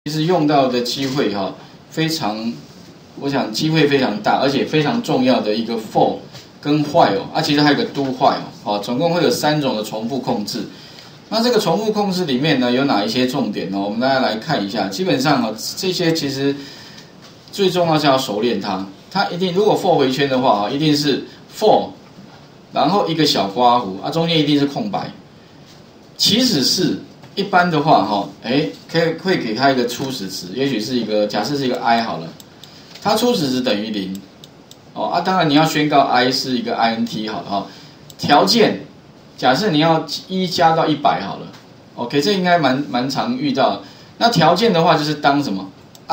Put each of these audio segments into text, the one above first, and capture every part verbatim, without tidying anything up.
其实用到的机会哈、哦、非常，我想机会非常大，而且非常重要的一个 for 跟 while 哦，啊其实还有个 do while 哦，总共会有三种的重复控制。那这个重复控制里面呢有哪一些重点呢？我们大家来看一下。基本上哦这些其实最重要是要熟练它，它一定如果 for 回圈的话啊，一定是 for， 然后一个小刮弧啊，中间一定是空白。其实是一般的话哈，哎，可以会给它一个初始值，也许是一个假设是一个 i 好了，它初始值等于零，哦啊，当然你要宣告 i 是一个 int 好了哈。条件假设你要一加到一百好了 ，OK， 这应该蛮蛮常遇到的。那条件的话就是当什么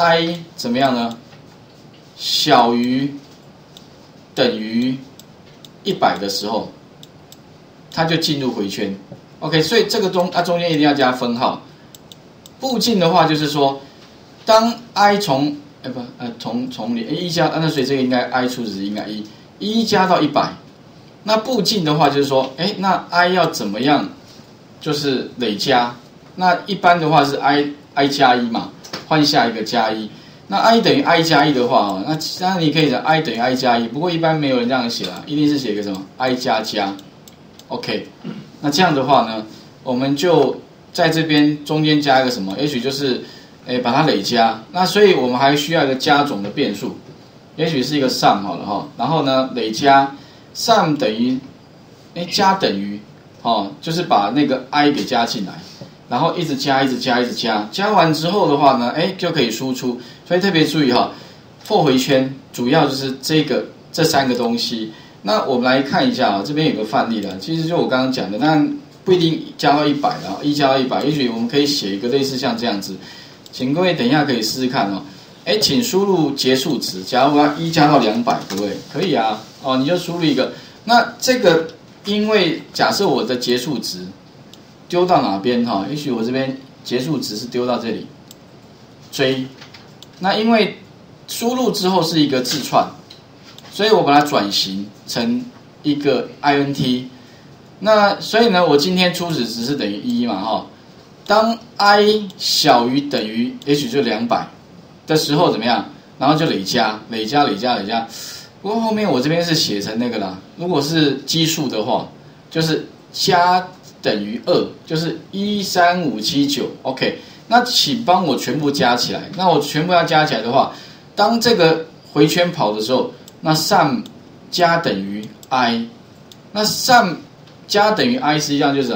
i 怎么样呢？小于等于一百的时候，它就进入回圈。OK， 所以这个中啊中间一定要加分号。步进的话就是说，当 i 从哎不呃从从零一加，那所以这个应该 i 初始值应该一，一加到一百。那步进的话就是说，哎那 i 要怎么样？就是累加。那一般的话是 i i 加一嘛，换下一个加一。那 i 等于 i 加一的话，那当然你可以讲 i 等于 i 加一，不过一般没有人这样写啊，一定是写一个什么 i 加加。OK。那这样的话呢，我们就在这边中间加一个什么？也许就是，诶，把它累加。那所以我们还需要一个加总的变数，也许是一个 sum 好了哈。然后呢，累加 sum 等于，诶，加等于，哦，就是把那个 i 给加进来，然后一直加，一直加，一直加。加完之后的话呢，诶，就可以输出。所以特别注意哈 ，for 回圈主要就是这个这三个东西。那我们来看一下啊，这边有个范例了。其实就我刚刚讲的，那不一定加到一百啊，一加到一百，也许我们可以写一个类似像这样子。请各位等一下可以试试看哦。哎，请输入结束值。假如我要一加到两百，可不可以？可以啊。哦，你就输入一个。那这个因为假设我的结束值丢到哪边哈？也许我这边结束值是丢到这里追。那因为输入之后是一个字串。所以我把它转型成一个 int， 那所以呢，我今天初始值是等于一嘛哈。当 i 小于等于也许就两百的时候怎么样？然后就累加，累加，累加，累加。不过后面我这边是写成那个啦，如果是基数的话，就是加等于二，就是一三五七九 OK。那请帮我全部加起来。那我全部要加起来的话，当这个回圈跑的时候。那 sum 加等于 i， 那 sum 加等于 i 实际上就是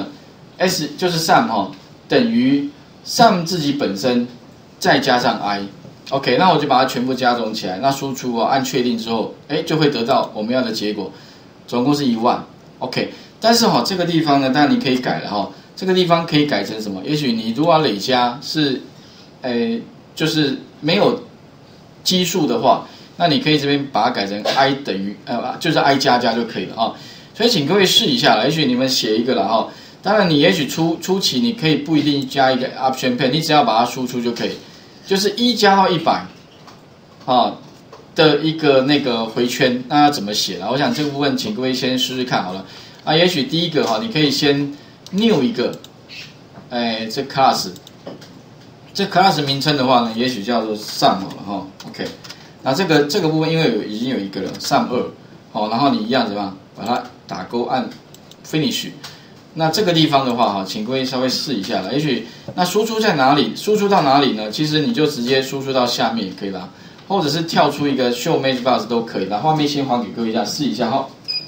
s 就是 sum 哈、哦，等于 sum 自己本身再加上 i，OK， 那我就把它全部加总起来，那输出哦按确定之后，哎就会得到我们要的结果，总共是一万 ，OK， 但是哈、哦、这个地方呢，当然你可以改了哈、哦，这个地方可以改成什么？也许你如果要累加是，诶就是没有基数的话。那你可以这边把它改成 i 等于呃，就是 i 加加就可以了啊、哦。所以请各位试一下了，也许你们写一个了哈、哦。当然你也许初初期你可以不一定加一个 option pen， 你只要把它输出就可以，就是一加到一百啊的一个那个回圈，那要怎么写了？我想这个部分请各位先试试看好了啊。也许第一个哈、哦，你可以先 new 一个，哎，这 class， 这 class 名称的话呢，也许叫做 sum 好了哈、哦、，OK。那这个这个部分因为有已经有一个了 sum 二，好，然后你一样怎么样把它打勾按 finish。那这个地方的话哈，请各位稍微试一下了。也许那输出在哪里？输出到哪里呢？其实你就直接输出到下面也可以啦，或者是跳出一个 show match box 都可以啦。画面先还给各位一下，试一下哈。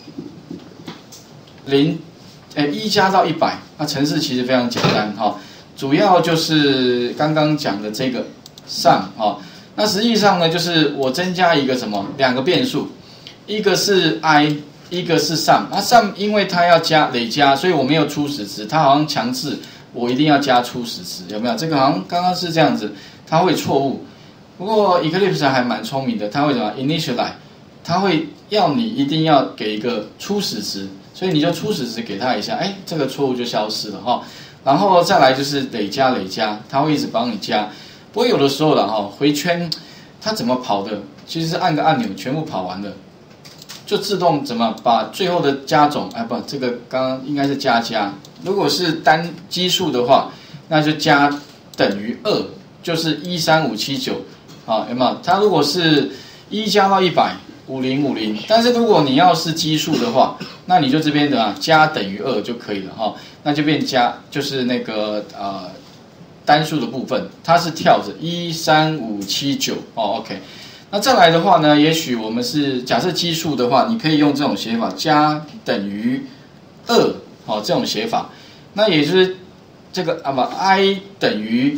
零，哎，一加到一百，那程式其实非常简单哈，主要就是刚刚讲的这个 sum 哈。那实际上呢，就是我增加一个什么两个变数，一个是 i， 一个是 sum。那 sum 因为它要加累加，所以我没有初始值，它好像强制我一定要加初始值，有没有？这个好像刚刚是这样子，它会错误。不过 Eclipse 还蛮聪明的，它会怎么 initialize， 它会要你一定要给一个初始值，所以你就初始值给它一下，哎，这个错误就消失了哈。然后再来就是累加累加，它会一直帮你加。不过有的时候了哈，回圈它怎么跑的？其实是按个按钮，全部跑完了，就自动怎么把最后的加总，哎不，这个刚刚应该是加加。如果是单基数的话，那就加等于二就是一三五七九，啊，有没有？它如果是一加到一百，五零五零，但是如果你要是基数的话，那你就这边的啊加等于二就可以了哈、哦，那就变加就是那个呃单数的部分，它是跳着一三五七九哦 ，OK。那再来的话呢，也许我们是假设基数的话，你可以用这种写法，加等于二，哦，这种写法，那也就是这个啊不 i 等于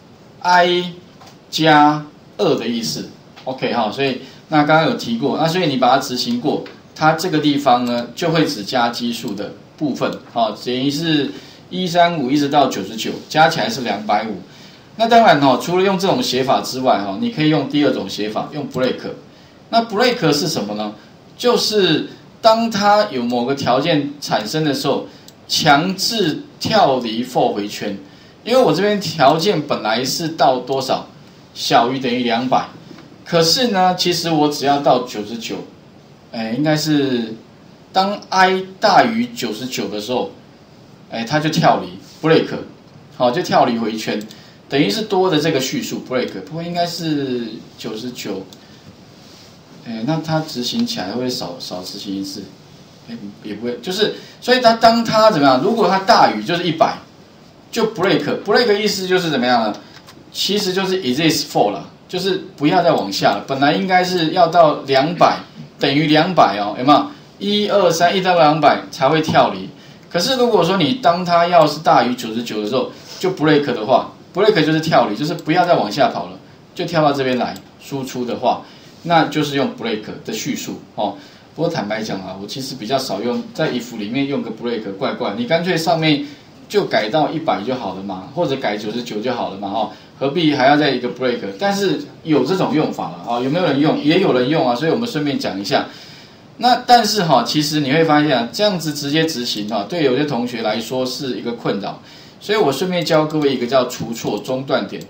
i 加二的意思 ，OK 哈、哦，所以那刚刚有提过，那所以你把它执行过，它这个地方呢就会只加基数的部分，哦，等于是一三五一直到九十九，加起来是两百五。那当然哈、哦，除了用这种写法之外哈、哦，你可以用第二种写法，用 break。那 break 是什么呢？就是当它有某个条件产生的时候，强制跳离 for 回圈。因为我这边条件本来是到多少，小于等于两百，可是呢，其实我只要到九十九，哎，应该是当 i 大于九十九的时候，哎，它就跳离 break， 好，就跳离回圈。等于是多的这个序数 break， 不过应该是九十九，哎，那它执行起来会少少执行一次，哎，也不会，就是所以它当它怎么样？如果它大于就是一百，就 break break 意思就是怎么样呢？其实就是 exist for 了，就是不要再往下了。本来应该是要到两百等于两百哦，有没有？一二三一到两百才会跳离。可是如果说你当它要是大于九十九的时候，就 break 的话。break 就是跳离，就是不要再往下跑了，就跳到这边来输出的话，那就是用 break 的叙述哦。不过坦白讲啊，我其实比较少用在 if 里面用个 break， 怪怪，你干脆上面就改到一百就好了嘛，或者改九十九就好了嘛，哦，何必还要再一个 break？ 但是有这种用法了啊、哦，有没有人用？也有人用啊，所以我们顺便讲一下。那但是哈、哦，其实你会发现啊，这样子直接执行啊，对有些同学来说是一个困扰。所以我顺便教各位一个叫除错中断点。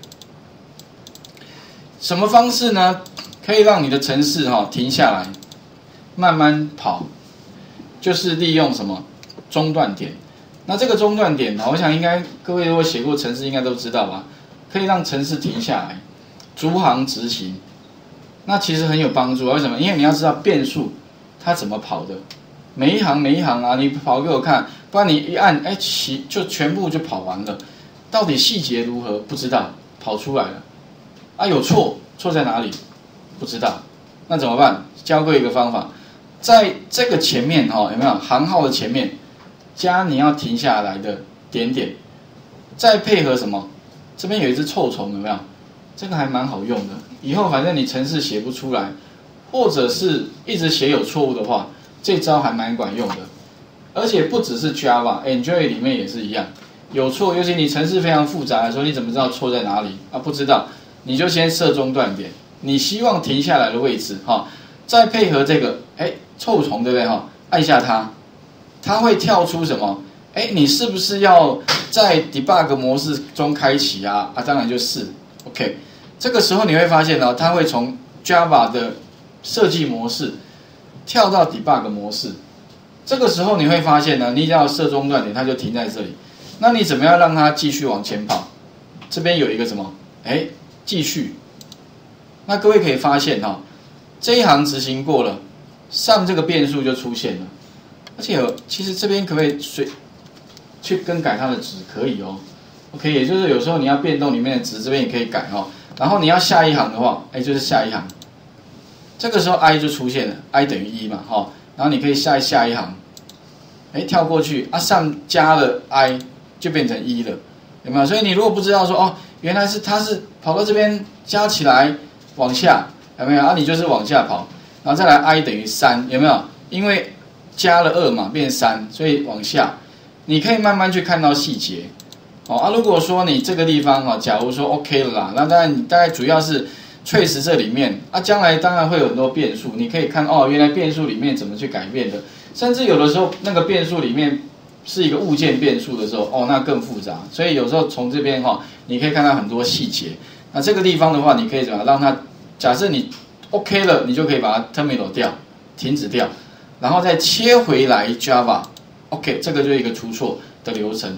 什么方式呢？可以让你的程式哈、哦、停下来，慢慢跑，就是利用什么中断点。那这个中断点呢，我想应该各位如果写过程式应该都知道吧？可以让程式停下来，逐行执行。那其实很有帮助，为什么？因为你要知道变数它怎么跑的。每一行每一行啊，你跑给我看，不然你一按，哎，起就全部就跑完了。到底细节如何？不知道，跑出来了。啊，有错，错在哪里？不知道。那怎么办？教过一个方法，在这个前面哈、哦，有没有行号的前面加你要停下来的点点，再配合什么？这边有一只臭虫，有没有？这个还蛮好用的。以后反正你程式写不出来，或者是一直写有错误的话。这招还蛮管用的，而且不只是 Java，Android 里面也是一样，有错，尤其你程式非常复杂的时候，你怎么知道错在哪里啊？不知道，你就先设中断点，你希望停下来的位置哈，再配合这个，哎，臭虫对不对哈？按下它，它会跳出什么？哎，你是不是要在 debug 模式中开启啊？啊，当然就是 ，OK， 这个时候你会发现呢，它会从 Java 的设计模式。跳到 debug 模式，这个时候你会发现呢，你只要设中断点，它就停在这里。那你怎么样让它继续往前跑？这边有一个什么？哎，继续。那各位可以发现哈、哦，这一行执行过了，上这个变数就出现了。而且有，其实这边可不可以随去更改它的值？可以哦。OK， 也就是有时候你要变动里面的值，这边也可以改哦。然后你要下一行的话，哎，就是下一行。这个时候 i 就出现了 ，i 等于一嘛，哈、哦，然后你可以下下一行，哎，跳过去，啊，上加了 i 就变成一了，有没有？所以你如果不知道说，哦，原来是它是跑到这边加起来往下，有没有？啊，你就是往下跑，然后再来 i 等于三，有没有？因为加了二嘛，变三，所以往下，你可以慢慢去看到细节，哦啊，如果说你这个地方哈、哦，假如说 OK 了啦，那当然你大概主要是。trace 这里面啊，将来当然会有很多变数，你可以看哦，原来变数里面怎么去改变的，甚至有的时候那个变数里面是一个物件变数的时候，哦，那更复杂，所以有时候从这边哈、哦，你可以看到很多细节。那这个地方的话，你可以怎么让它，假设你 OK 了，你就可以把它 terminal 掉，停止掉，然后再切回来 Java，OK， 这个就是一个出错的流程。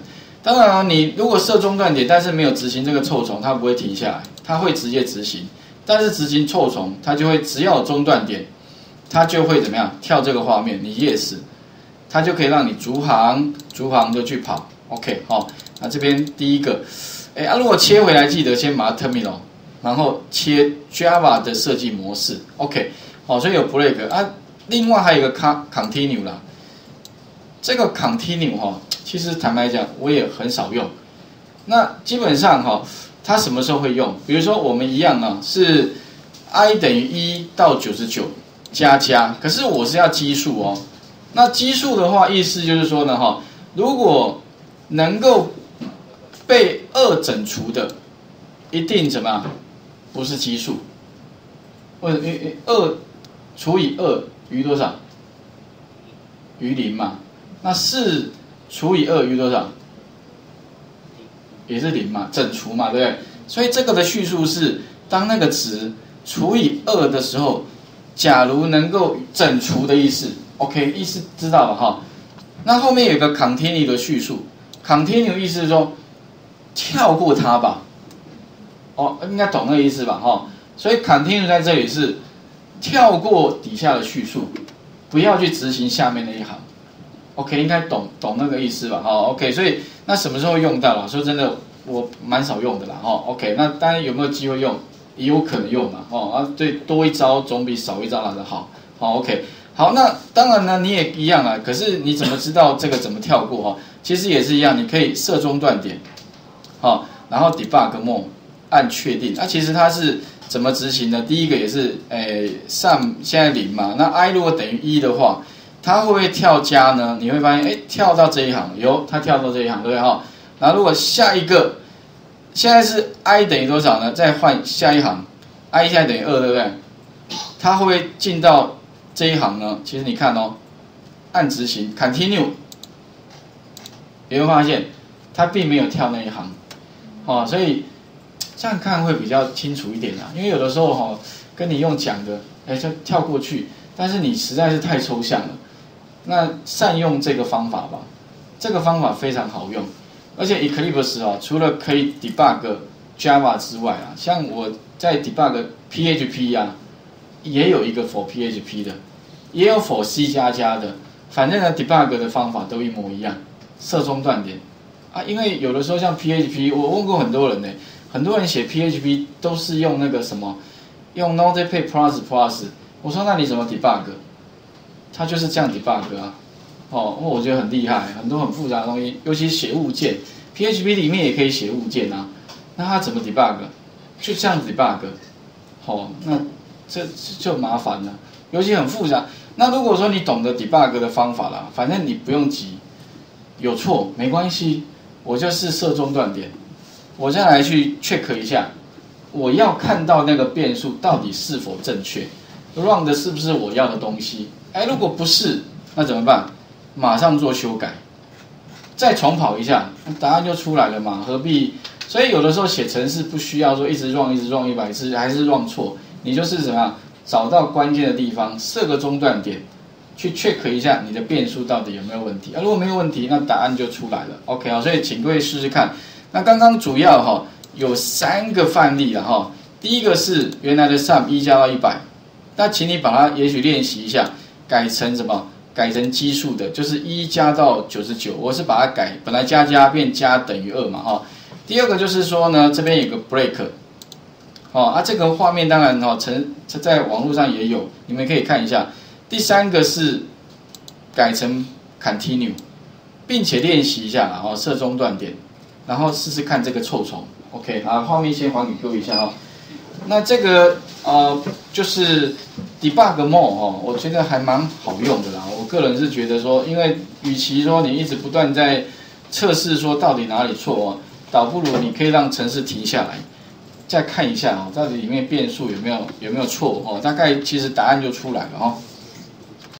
当然、哦，你如果设中断点，但是没有执行这个臭虫，它不会停下来，它会直接执行。但是执行臭虫，它就会只要有中断点，它就会怎么样跳这个画面，你 yes， 它就可以让你逐行逐行就去跑。OK， 好、哦，那这边第一个，哎啊，如果切回来，记得先把它 terminal， 然后切 Java 的设计模式。OK， 好、哦，所以有 break 啊，另外还有一个 continue 啦，这个 continue 哈、哦。其实坦白讲，我也很少用。那基本上哈、哦，它什么时候会用？比如说我们一样啊，是 i 等于一到九十九加加，可是我是要基数哦。那基数的话，意思就是说呢哈，如果能够被二整除的，一定怎么样？不是基数。为什么？二除以二余多少？余零嘛。那四除以二余多少？也是零嘛，整除嘛，对不对？所以这个的叙述是，当那个值除以二的时候，假如能够整除的意思 ，OK， 意思知道了哈。那后面有个 continue 的叙述 ，continue 意思是说跳过它吧，哦，应该懂那个意思吧，哈。所以 continue 在这里是跳过底下的叙述，不要去执行下面那一行。OK， 应该懂懂那个意思吧？哈 ，OK， 所以那什么时候用到了？说真的，我蛮少用的啦。哈 ，OK， 那当然有没有机会用，也有可能用嘛。哦，啊，对，多一招总比少一招来的好。好 ，OK， 好，那当然呢，你也一样啊。可是你怎么知道这个怎么跳过？哈，其实也是一样，你可以设中断点，好，然后 debug mode 按确定。那、啊、其实它是怎么执行的？第一个也是，诶 ，sum 现在零嘛，那 i 如果等于一的话。它会不会跳加呢？你会发现，哎，跳到这一行，有，它跳到这一行，对不对哈？然后如果下一个，现在是 i 等于多少呢？再换下一行 ，i 现在等于二，对不对？它会不会进到这一行呢？其实你看哦，按执行 continue， 你会发现它并没有跳那一行，哦，所以这样看会比较清楚一点啦。因为有的时候哈、哦，跟你用讲的，哎，就跳过去，但是你实在是太抽象了。那善用这个方法吧，这个方法非常好用，而且 Eclipse 啊，除了可以 debug Java 之外啊，像我在 debug P H P 啊，也有一个 for P H P 的，也有 for C 加加的，反正呢 debug 的方法都一模一样，设中断点啊，因为有的时候像 P H P， 我问过很多人呢，很多人写 P H P 都是用那个什么，用 Notepad plus plus， 我说那你怎么 debug？它就是这样 debug 啊，哦，我觉得很厉害，很多很复杂的东西，尤其写物件 ，P H P 里面也可以写物件啊，那它怎么 debug？ 就这样 debug， 哦，那这就麻烦了，尤其很复杂。那如果说你懂得 debug 的方法啦，反正你不用急，有错没关系，我就是设中断点，我再来去 check 一下，我要看到那个变数到底是否正确 ，run 的是不是我要的东西。哎，如果不是，那怎么办？马上做修改，再重跑一下，答案就出来了嘛？何必？所以有的时候写程式不需要说一直 run 一直 run 一百次，还是 run 错，你就是怎么样找到关键的地方，设个中断点，去 check 一下你的变数到底有没有问题。啊，如果没有问题，那答案就出来了。OK 啊，所以请各位试试看。那刚刚主要哈有三个范例了哈，第一个是原来的 sum 一加到一百，那请你把它也许练习一下。改成什么？改成基数的，就是一加到九十九，我是把它改，本来加加变加等于二嘛，哈。第二个就是说呢，这边有个 break， 哦，啊，这个画面当然哈，成在网络上也有，你们可以看一下。第三个是改成 continue， 并且练习一下，然后设中断点，然后试试看这个臭虫。OK， 好，画面先还给各位一下哈。那这个呃就是 debug mode 哦，我觉得还蛮好用的啦。我个人是觉得说，因为与其说你一直不断在测试说到底哪里错哦，倒不如你可以让程式停下来，再看一下哦，到底里面变数有没有有没有错哦，大概其实答案就出来了哦。